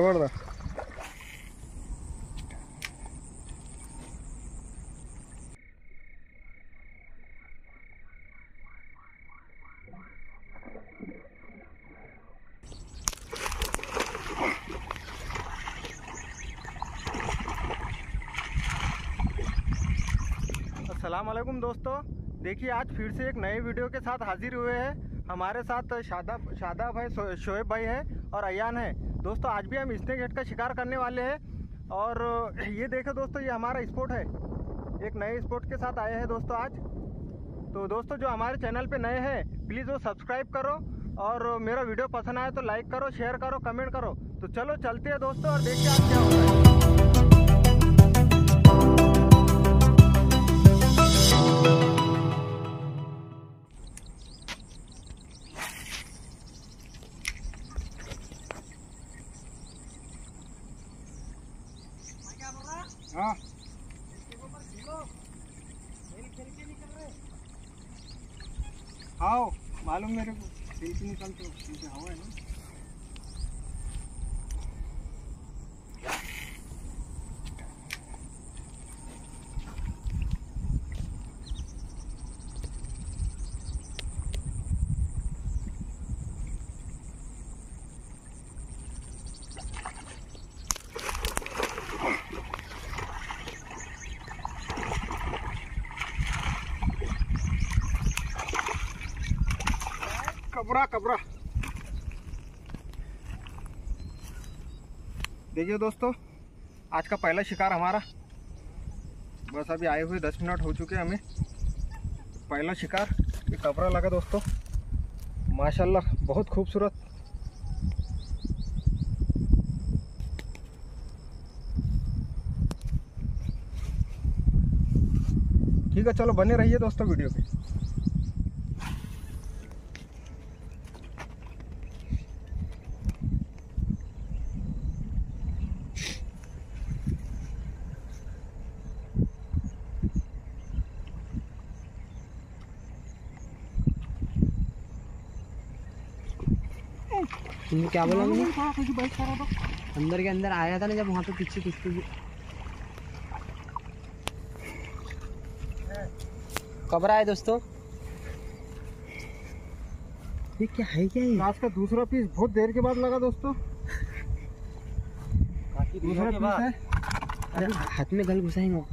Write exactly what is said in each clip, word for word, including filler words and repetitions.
जबरदस्त। अस्सलाम वालेकुम दोस्तों, देखिए आज फिर से एक नए वीडियो के साथ हाजिर हुए हैं। हमारे साथ शादाब शादाब है, शोएब भाई है और अयान है। दोस्तों आज भी हम स्नेक हेड का शिकार करने वाले हैं और ये देखे दोस्तों, ये हमारा स्पॉट है। एक नए स्पॉट के साथ आए हैं दोस्तों आज। तो दोस्तों जो हमारे चैनल पे नए हैं प्लीज़ वो सब्सक्राइब करो और मेरा वीडियो पसंद आए तो लाइक करो, शेयर करो, कमेंट करो। तो चलो चलते हैं दोस्तों और देखिए आज क्या होता है। हाँ आओ, मालूम मेरे को खेल के निकलते हो, हवा है ना। कबरा कबरा देखिए दोस्तों, आज का पहला शिकार हमारा। बस अभी आए हुए दस मिनट हो चुके हमें। पहला शिकार ये कबरा लगा दोस्तों, माशाल्लाह बहुत खूबसूरत। ठीक है, चलो बने रहिए दोस्तों वीडियो पे। क्या बोला मैंने? अंदर के अंदर आया था ना जब वहाँ पे पीछे किसकी कबरा है दोस्तों। ये क्या है? क्या है आज का दूसरा पीस बहुत देर के बाद लगा दोस्तों। दूसरा पीस है। अरे हाथ में गल घुसाएंगे।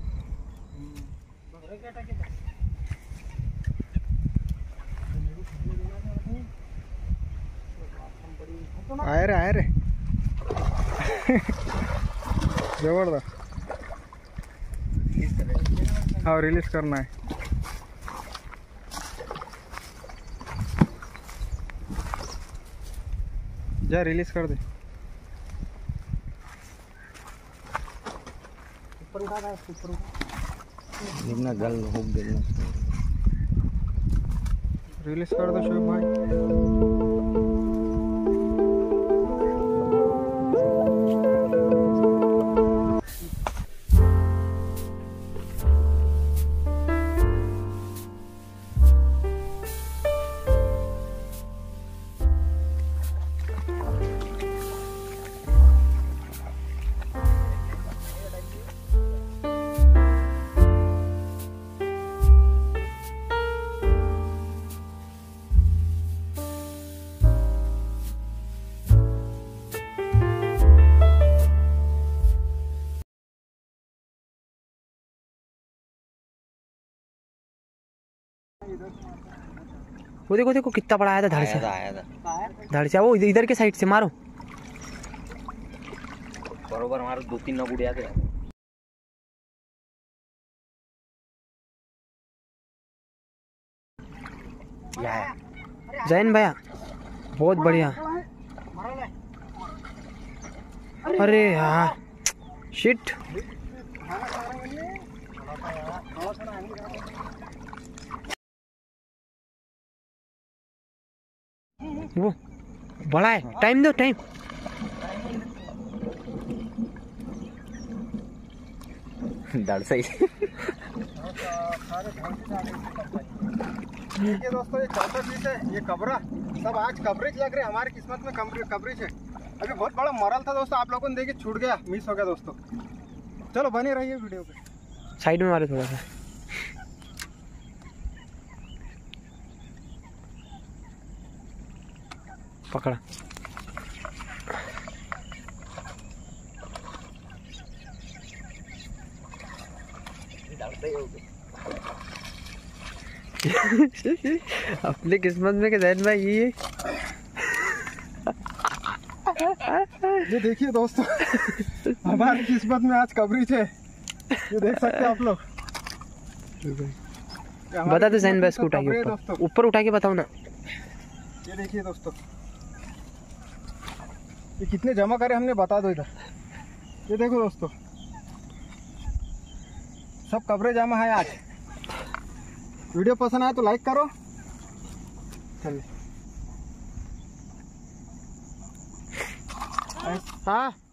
आए रे आए रे जबरदस्त। हाँ रिलीज करना है। जा रिलीज कर दे। देखना गल हुक देना। रिलीज कर दो शोएब भाई। वो देखो देखो कितना बड़ा आया था। धड़ से आया था, धड़ से वो इधर के साइड से मारो, बरोबर मारो। दो तीन नग उड़िया थे। जैन भैया बहुत बढ़िया। अरे यार शिट, वो बड़ा है। टाइम दो, टाइम। डर सही। देखिए दोस्तों, ये चौथा पीस है, ये कबरा। सब आज कवरेज लग रहे हैं, हमारी किस्मत में कवरेज है। अभी बहुत बड़ा मरल था दोस्तों, आप लोगों ने देखिए छूट गया, मिस हो गया दोस्तों। चलो बने रहिए वीडियो पे। साइड में मारे थोड़ा सा। पकड़ा। अपनी किस्मत में के जैन भाई ये ये देखिए दोस्तों हमारी किस्मत में आज कवरेज है, ये देख सकते हैं आप लोग। बता दो जैन भाई, इसको उठा के ऊपर ऊपर उठा के बताओ ना। ये देखिए दोस्तों, ये कितने जमा करे हमने बता दो इधर। ये देखो दोस्तों, सब कवरेज जमा है आज। वीडियो पसंद आया तो लाइक करो। चलिए। हाँ